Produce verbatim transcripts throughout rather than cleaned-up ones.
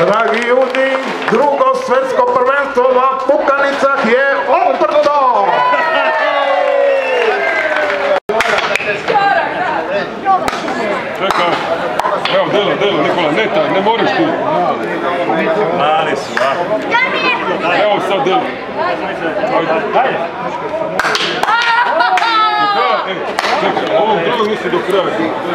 Dragi ljudi, drugo svjetsko prvenstvo v Pukanicah je odprto! Čekaj, evo delo, delo, Nikola, ne taj, ne moraš ti. Mali su, a? Evo sad delo. Ajde. Do kraja, ej, čekaj, ovom drugom nisi do kraja.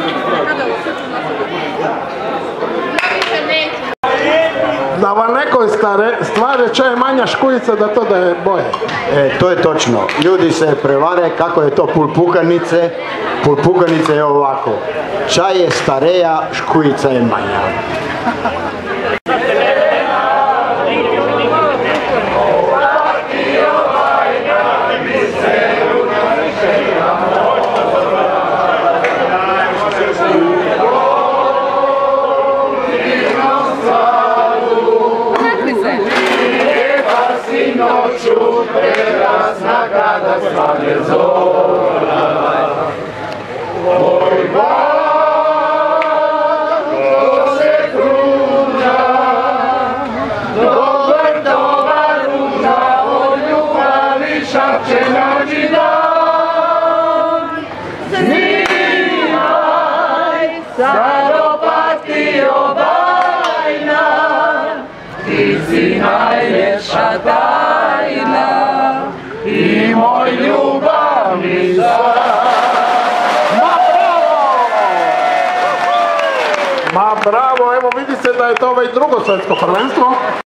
Da vam nekoj stvari čaj manja škuljica da to da je boje. E, to je točno. Ljudi se prevare kako je to pulpukanice. Pulpukanice je ovako. Čaj je stareja, škuljica je manja. Noću prekrasna kada svane zora, moj bak, ko se kruna, do vrtova ruža, o ljubavi šapće noć i dan. Snimaj, sad opatio bajna, ti si najljepša tajna i moj ljubavni san. Ma bravo! Ma bravo, evo vidi se da je to već drugo svjetsko prvenstvo.